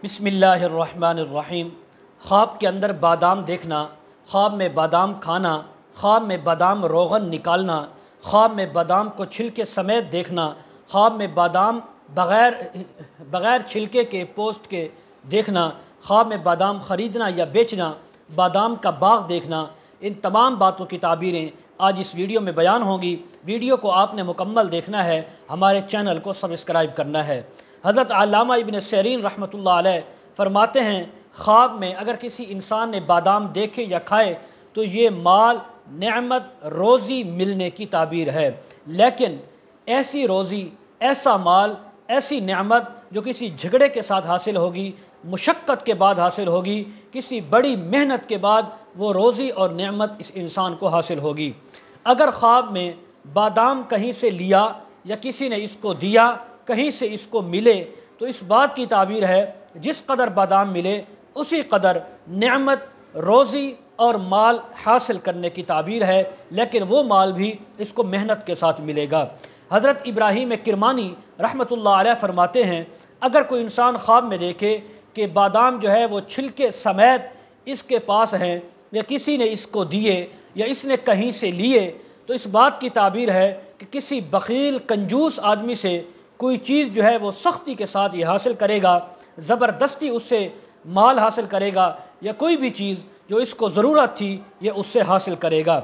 बिस्मिल्लाहिर्रहमानिर्रहीम। ख्वाब के अंदर बादाम देखना, ख्वाब में बादाम खाना, ख्वाब में बादाम रोगन निकालना, ख्वाब में बादाम को छिलके समेत देखना, ख्वाब में बादाम बग़ैर छिलके के पोस्ट के देखना, ख्वाब में बादाम ख़रीदना या बेचना, बादाम का बाग देखना, इन तमाम बातों की ताबीरें आज इस वीडियो में बयान होंगी। वीडियो को आपने मुकम्मल देखना है, हमारे चैनल को सब्सक्राइब करना है। हज़रत अल्लामा इब्न सीरीन रहमतुल्लाह अलैह फरमाते हैं, ख्वाब में अगर किसी इंसान ने बादाम देखे या खाए तो ये माल, नेमत, रोज़ी मिलने की ताबीर है। लेकिन ऐसी रोज़ी, ऐसा माल, ऐसी नेमत जो किसी झगड़े के साथ हासिल होगी, मुशक्क़त के बाद हासिल होगी, किसी बड़ी मेहनत के बाद वो रोज़ी और नेमत इस इंसान को हासिल होगी। अगर ख्वाब में बादाम कहीं से लिया या किसी ने इसको दिया, कहीं से इसको मिले, तो इस बात की ताबीर है जिस कदर बादाम मिले उसी कदर नेमत, रोज़ी और माल हासिल करने की ताबीर है। लेकिन वो माल भी इसको मेहनत के साथ मिलेगा। हज़रत इब्राहीम किरमानी रहमतुल्लाह अलैह फरमाते हैं, अगर कोई इंसान ख्वाब में देखे कि बादाम जो है वो छिलके समेत इसके पास हैं, या किसी ने इसको दिए या इसने कहीं से लिए, तो इस बात की ताबीर है कि किसी बख़ील कंजूस आदमी से कोई चीज़ जो है वो सख्ती के साथ ये हासिल करेगा, ज़बरदस्ती उससे माल हासिल करेगा, या कोई भी चीज़ जो इसको ज़रूरत थी ये उससे हासिल करेगा।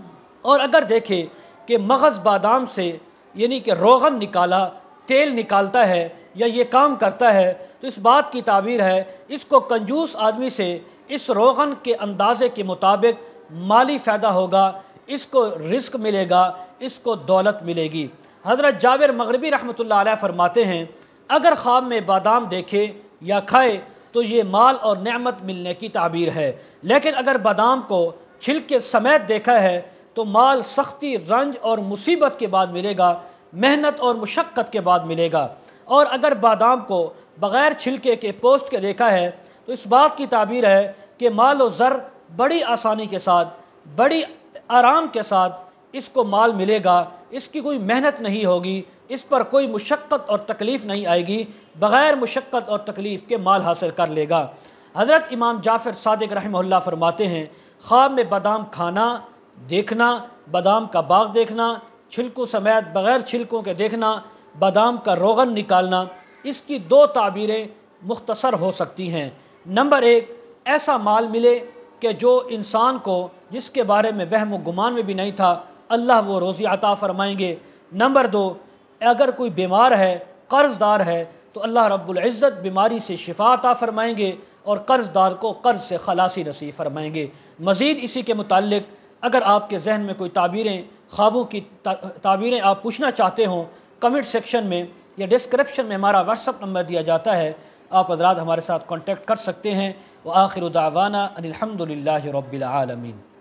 और अगर देखे कि मगज़ बादाम से यानी कि रोगन निकाला, तेल निकालता है या ये काम करता है, तो इस बात की ताबीर है इसको कंजूस आदमी से इस रोगन के अंदाज़े के मुताबिक माली फ़ायदा होगा, इसको रिस्क मिलेगा, इसको दौलत मिलेगी। हज़रत जाबिर मग़रिबी रहमतुल्लाह अलैह फरमाते हैं, अगर ख्वाब में बादाम देखे या खाए तो ये माल और नेमत मिलने की ताबीर है। लेकिन अगर बादाम को छिलके समेत देखा है तो माल सख्ती, रंज और मुसीबत के बाद मिलेगा, मेहनत और मुशक्क़त के बाद मिलेगा। और अगर बादाम को बग़ैर छिलके के पोस्ट के देखा है तो इस बात की ताबीर है कि माल और ज़र बड़ी आसानी के साथ, बड़ी आराम के साथ इसको माल मिलेगा, इसकी कोई मेहनत नहीं होगी, इस पर कोई मुशक्क़त और तकलीफ़ नहीं आएगी, बग़ैर मुशक्क़त और तकलीफ़ के माल हासिल कर लेगा। हज़रत इमाम जाफ़र सादिक़ रहमहुल्लाह फरमाते हैं, ख्वाब में बादाम खाना, देखना, बादाम का बाग देखना, छिलकों समेत बग़ैर छिलकों के देखना, बादाम का रोगन निकालना, इसकी दो ताबीरें मुख्तसर हो सकती हैं। नंबर एक, ऐसा माल मिले कि जो इंसान को जिसके बारे में वहम व गुमान में भी नहीं था, अल्लाह वो रोज़ी अता फ़रमाएंगे। नंबर दो, अगर कोई बीमार है, कर्ज़दार है, तो अल्लाह रब्बुल इज़्ज़त बीमारी से शिफा अता फ़रमाएंगे और कर्ज़दार को कर्ज़ से खलासी नसीब फ़रमाएंगे। मज़ीद इसी के मुताल्लिक़ अगर आपके जहन में कोई ताबीरें, ख्वाबों की ताबीरें आप पूछना चाहते हों, कमेंट सेक्शन में या डिस्क्रिप्शन में हमारा व्हाट्सअप नंबर दिया जाता है, आप हज़रात हमारे साथ कॉन्टेक्ट कर सकते हैं। व आखिरु दावाना अनिल हम्दुलिल्लाहि रब्बिल आलमीन।